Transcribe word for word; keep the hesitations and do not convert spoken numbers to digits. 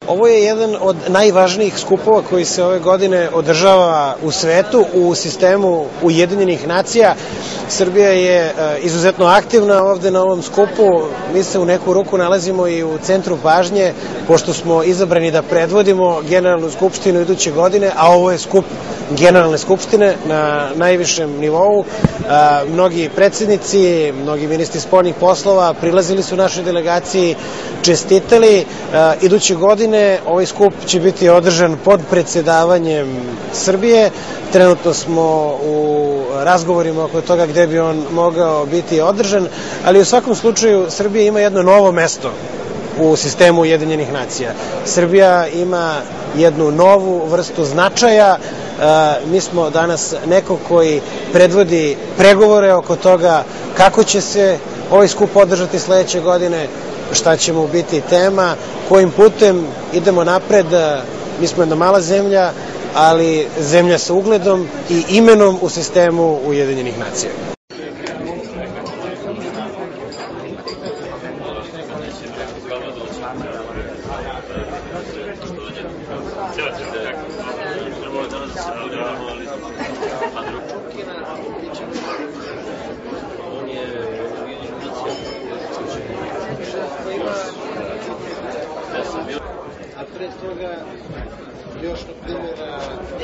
Ovo je jedan od najvažnijih skupova koji se ove godine održava u svetu u sistemu Ujedinjenih nacija. Srbija je izuzetno aktivna ovde na ovom skupu. Mi se u neku ruku nalazimo i u centru pažnje, pošto smo izabrani da predvodimo Generalnu skupštinu iduće godine, a ovo je skup Generalne skupštine na najvišem nivou. Mnogi predsjednici, mnogi ministri spoljnih poslova prilazili su našoj delegaciji, čestitali. Iduće godine ovaj skup će biti održan pod predsedavanjem Srbije. Trenutno smo u razgovorima oko toga gde bi on mogao biti održan, ali u svakom slučaju Srbija ima jedno novo mesto u sistemu Ujedinjenih nacija. Srbija ima jednu novu vrstu značaja. Mi smo danas neko koji predvodi pregovore oko toga kako će se ovaj skup održati sledeće godine, šta će mu biti tema, kojim putem idemo napred. Mi smo jedna mala zemlja, ali zemlja sa ugledom i imenom u sistemu Ujedinjenih nacija. A pre toga još na primjer